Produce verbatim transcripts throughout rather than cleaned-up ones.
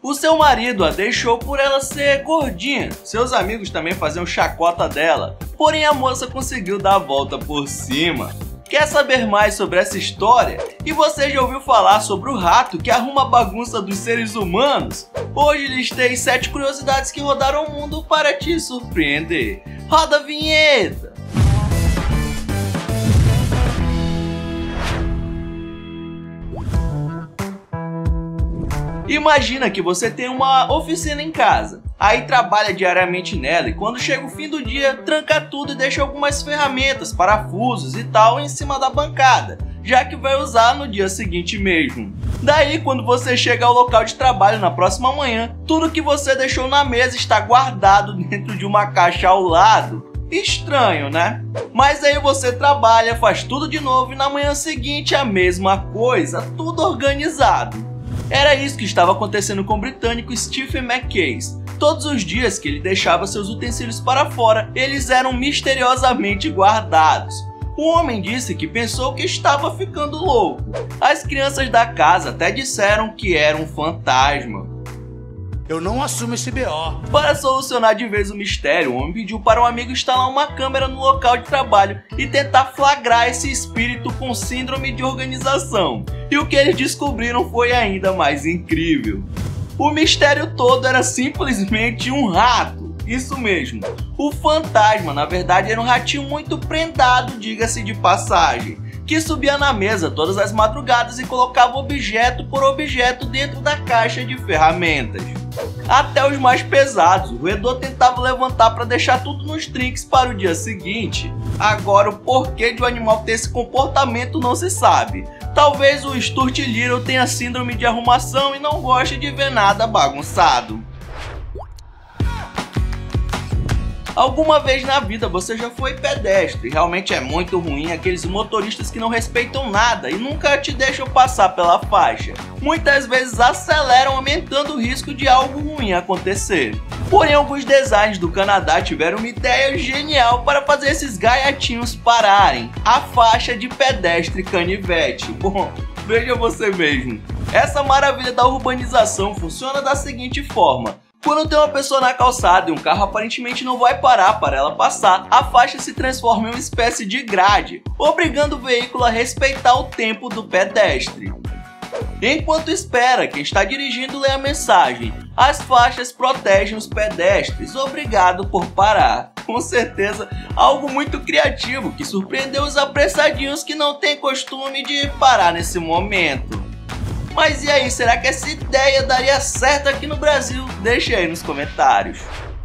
O seu marido a deixou por ela ser gordinha. Seus amigos também faziam chacota dela, porém a moça conseguiu dar a volta por cima. Quer saber mais sobre essa história? E você já ouviu falar sobre o rato que arruma a bagunça dos seres humanos? Hoje listei sete curiosidades que rodaram o mundo para te surpreender. Roda a vinheta! Imagina que você tem uma oficina em casa, aí trabalha diariamente nela e quando chega o fim do dia, tranca tudo e deixa algumas ferramentas, parafusos e tal em cima da bancada, já que vai usar no dia seguinte mesmo. Daí, quando você chega ao local de trabalho na próxima manhã, tudo que você deixou na mesa está guardado dentro de uma caixa ao lado. Estranho, né? Mas aí você trabalha, faz tudo de novo e na manhã seguinte a mesma coisa, tudo organizado. Era isso que estava acontecendo com o britânico Stephen McCase. Todos os dias que ele deixava seus utensílios para fora, eles eram misteriosamente guardados. O homem disse que pensou que estava ficando louco. As crianças da casa até disseram que era um fantasma. Eu não assumo esse B O. Para solucionar de vez o mistério, o homem pediu para um amigo instalar uma câmera no local de trabalho e tentar flagrar esse espírito com síndrome de organização. E o que eles descobriram foi ainda mais incrível. O mistério todo era simplesmente um rato. Isso mesmo. O fantasma, na verdade, era um ratinho muito prendado, diga-se de passagem, que subia na mesa todas as madrugadas e colocava objeto por objeto dentro da caixa de ferramentas. Até os mais pesados, o roedor tentava levantar para deixar tudo nos trinques para o dia seguinte. Agora, o porquê de o animal ter esse comportamento não se sabe. Talvez o Stuart Little tenha síndrome de arrumação e não goste de ver nada bagunçado. Alguma vez na vida você já foi pedestre? Realmente é muito ruim aqueles motoristas que não respeitam nada e nunca te deixam passar pela faixa. Muitas vezes aceleram, aumentando o risco de algo ruim acontecer. Porém, alguns designers do Canadá tiveram uma ideia genial para fazer esses gaiatinhos pararem: a faixa de pedestre canivete. Bom, veja você mesmo. Essa maravilha da urbanização funciona da seguinte forma: quando tem uma pessoa na calçada e um carro aparentemente não vai parar para ela passar, a faixa se transforma em uma espécie de grade, obrigando o veículo a respeitar o tempo do pedestre. Enquanto espera, quem está dirigindo lê a mensagem: as faixas protegem os pedestres, obrigado por parar. Com certeza, algo muito criativo que surpreendeu os apressadinhos que não têm costume de parar nesse momento. Mas e aí, será que essa ideia daria certo aqui no Brasil? Deixa aí nos comentários.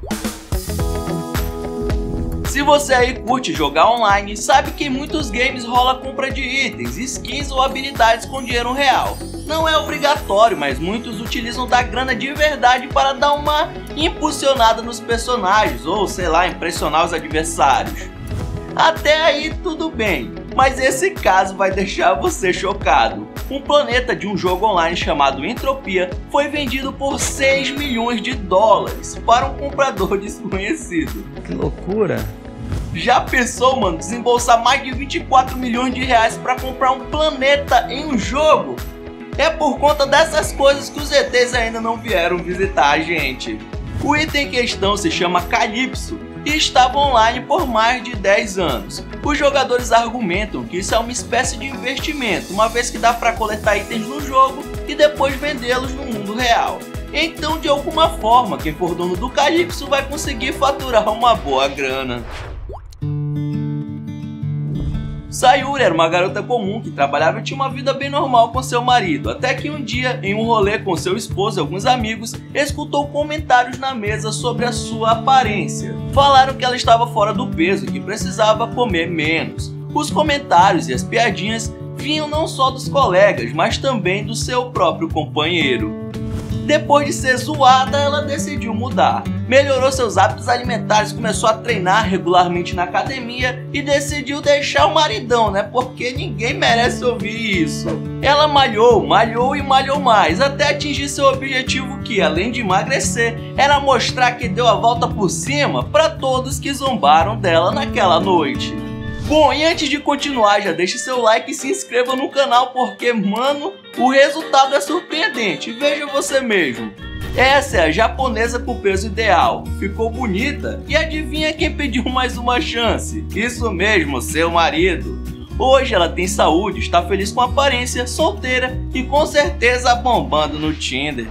Se você aí curte jogar online, sabe que em muitos games rola compra de itens, skins ou habilidades com dinheiro real. Não é obrigatório, mas muitos utilizam da grana de verdade para dar uma impulsionada nos personagens ou, sei lá, impressionar os adversários. Até aí tudo bem, mas esse caso vai deixar você chocado. Um planeta de um jogo online chamado Entropia foi vendido por seis milhões de dólares para um comprador desconhecido. Que loucura! Já pensou, mano, desembolsar mais de vinte e quatro milhões de reais para comprar um planeta em um jogo? É por conta dessas coisas que os E Tês ainda não vieram visitar a gente. O item em questão se chama Calypso e estava online por mais de dez anos. Os jogadores argumentam que isso é uma espécie de investimento, uma vez que dá para coletar itens no jogo e depois vendê-los no mundo real. Então, de alguma forma, quem for dono do Calypso vai conseguir faturar uma boa grana. Sayuri era uma garota comum que trabalhava e tinha uma vida bem normal com seu marido, até que um dia, em um rolê com seu esposo e alguns amigos, escutou comentários na mesa sobre a sua aparência. Falaram que ela estava fora do peso e que precisava comer menos. Os comentários e as piadinhas vinham não só dos colegas, mas também do seu próprio companheiro. Depois de ser zoada, ela decidiu mudar. Melhorou seus hábitos alimentares, começou a treinar regularmente na academia e decidiu deixar o maridão, né? Porque ninguém merece ouvir isso. Ela malhou, malhou e malhou mais, até atingir seu objetivo que, além de emagrecer, era mostrar que deu a volta por cima para todos que zombaram dela naquela noite. Bom, e antes de continuar, já deixe seu like e se inscreva no canal porque, mano, o resultado é surpreendente, veja você mesmo. Essa é a japonesa com peso ideal. Ficou bonita? E adivinha quem pediu mais uma chance? Isso mesmo, seu marido. Hoje ela tem saúde, está feliz com a aparência, solteira e com certeza bombando no Tinder.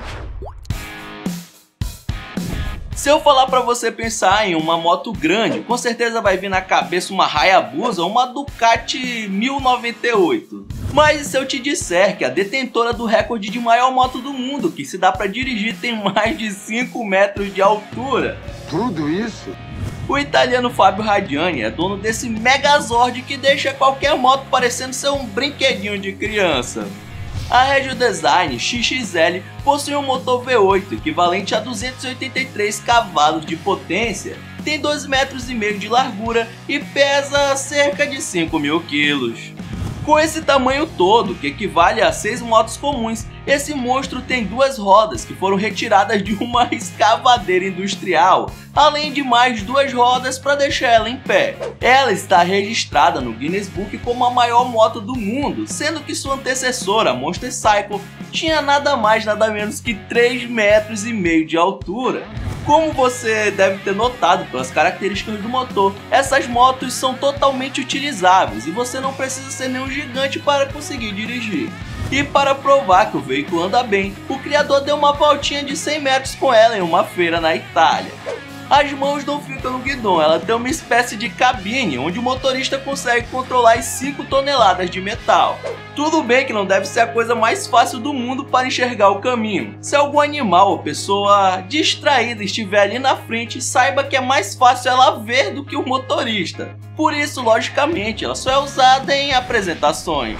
Se eu falar pra você pensar em uma moto grande, com certeza vai vir na cabeça uma Hayabusa ou uma Ducati mil e noventa e oito. Mas e se eu te disser que a detentora do recorde de maior moto do mundo, que se dá pra dirigir, tem mais de cinco metros de altura? Tudo isso? O italiano Fabio Radiani é dono desse Megazord que deixa qualquer moto parecendo ser um brinquedinho de criança. A Regio Design X X L possui um motor V oito equivalente a duzentos e oitenta e três cavalos de potência, tem dois metros e meio de largura e pesa cerca de cinco mil quilos. Com esse tamanho todo, que equivale a seis motos comuns, esse monstro tem duas rodas que foram retiradas de uma escavadeira industrial, além de mais duas rodas para deixar ela em pé. Ela está registrada no Guinness Book como a maior moto do mundo, sendo que sua antecessora, a Monster Cycle, tinha nada mais nada menos que três metros e meio de altura. Como você deve ter notado pelas características do motor, essas motos são totalmente utilizáveis e você não precisa ser nenhum gigante para conseguir dirigir. E para provar que o veículo anda bem, o criador deu uma voltinha de cem metros com ela em uma feira na Itália. As mãos não ficam no guidão, ela tem uma espécie de cabine onde o motorista consegue controlar as cinco toneladas de metal. Tudo bem que não deve ser a coisa mais fácil do mundo para enxergar o caminho. Se algum animal ou pessoa distraída estiver ali na frente, saiba que é mais fácil ela ver do que o motorista. Por isso, logicamente, ela só é usada em apresentações.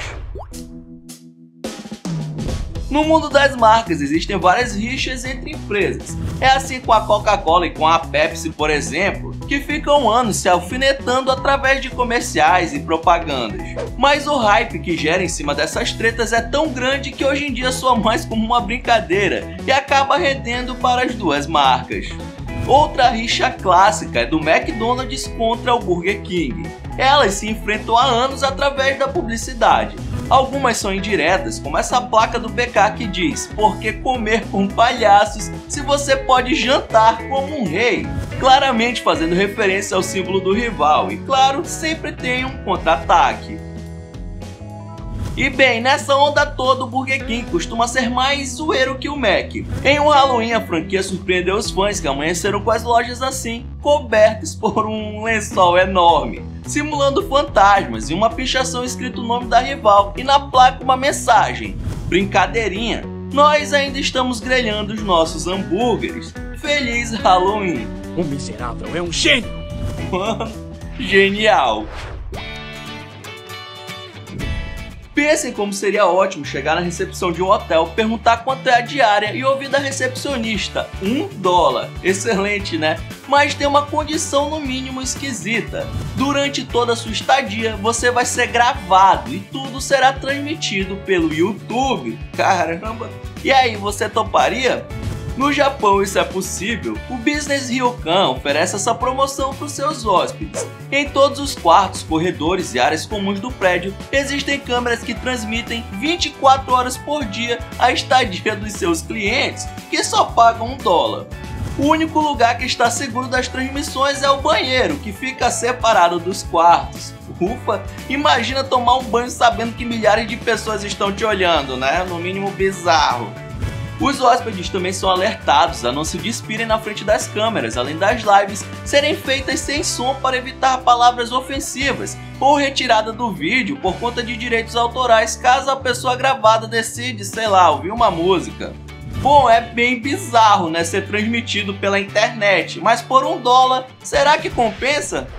No mundo das marcas existem várias rixas entre empresas. É assim com a Coca-Cola e com a Pepsi, por exemplo, que ficam anos se alfinetando através de comerciais e propagandas. Mas o hype que gera em cima dessas tretas é tão grande que hoje em dia soa mais como uma brincadeira e acaba rendendo para as duas marcas. Outra rixa clássica é do McDonald's contra o Burger King. Elas se enfrentam há anos através da publicidade. Algumas são indiretas, como essa placa do B K que diz: "Por que comer com palhaços se você pode jantar como um rei?", claramente fazendo referência ao símbolo do rival, e claro, sempre tem um contra-ataque. E bem, nessa onda toda o Burger King costuma ser mais zoeiro que o Mac. Em um Halloween a franquia surpreendeu os fãs que amanheceram com as lojas assim, cobertas por um lençol enorme, simulando fantasmas e uma pichação escrito o nome da rival e na placa uma mensagem: "Brincadeirinha, nós ainda estamos grelhando os nossos hambúrgueres. Feliz Halloween." O miserável é um gênio! Mano, genial! Pensem como seria ótimo chegar na recepção de um hotel, perguntar quanto é a diária e ouvir da recepcionista: um dólar. Excelente, né? Mas tem uma condição no mínimo esquisita. Durante toda a sua estadia, você vai ser gravado e tudo será transmitido pelo YouTube. Caramba! E aí, você toparia? No Japão isso é possível. O Business Ryokan oferece essa promoção para os seus hóspedes. Em todos os quartos, corredores e áreas comuns do prédio, existem câmeras que transmitem vinte e quatro horas por dia a estadia dos seus clientes, que só pagam um dólar. O único lugar que está seguro das transmissões é o banheiro, que fica separado dos quartos. Ufa, imagina tomar um banho sabendo que milhares de pessoas estão te olhando, né? No mínimo bizarro. Os hóspedes também são alertados a não se despirem na frente das câmeras, além das lives serem feitas sem som para evitar palavras ofensivas ou retirada do vídeo por conta de direitos autorais caso a pessoa gravada decide, sei lá, ouvir uma música. Bom, é bem bizarro, né, ser transmitido pela internet, mas por um dólar, será que compensa?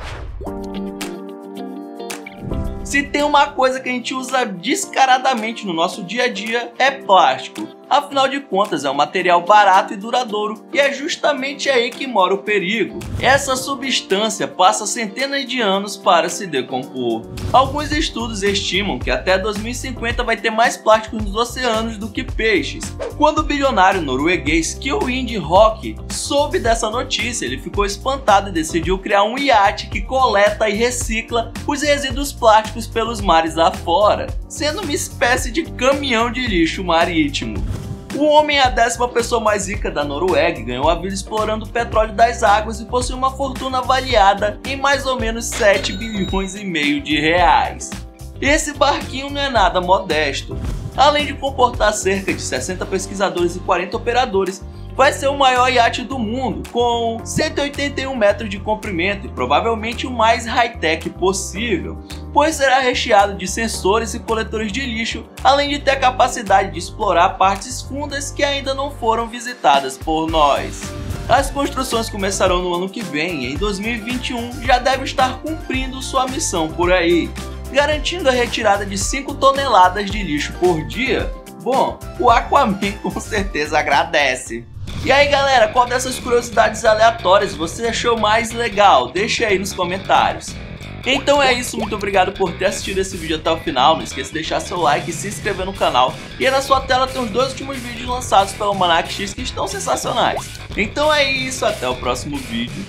Se tem uma coisa que a gente usa descaradamente no nosso dia a dia, é plástico. Afinal de contas, é um material barato e duradouro, e é justamente aí que mora o perigo. Essa substância passa centenas de anos para se decompor. Alguns estudos estimam que até dois mil e cinquenta vai ter mais plástico nos oceanos do que peixes. Quando o bilionário norueguês Kjell Rock soube dessa notícia, ele ficou espantado e decidiu criar um iate que coleta e recicla os resíduos plásticos pelos mares afora, sendo uma espécie de caminhão de lixo marítimo. O homem é a décima pessoa mais rica da Noruega e ganhou a vida explorando o petróleo das águas e possui uma fortuna avaliada em mais ou menos sete bilhões e meio de reais. Esse barquinho não é nada modesto. Além de comportar cerca de sessenta pesquisadores e quarenta operadores, vai ser o maior iate do mundo, com cento e oitenta e um metros de comprimento e provavelmente o mais high-tech possível, pois será recheado de sensores e coletores de lixo, além de ter a capacidade de explorar partes fundas que ainda não foram visitadas por nós. As construções começarão no ano que vem e em dois mil e vinte e um já deve estar cumprindo sua missão por aí, garantindo a retirada de cinco toneladas de lixo por dia. Bom, o Aquaman com certeza agradece. E aí galera, qual dessas curiosidades aleatórias você achou mais legal? Deixa aí nos comentários. Então é isso, muito obrigado por ter assistido esse vídeo até o final, não esqueça de deixar seu like e se inscrever no canal. E aí na sua tela tem os dois últimos vídeos lançados pelo Almanac X que estão sensacionais. Então é isso, até o próximo vídeo.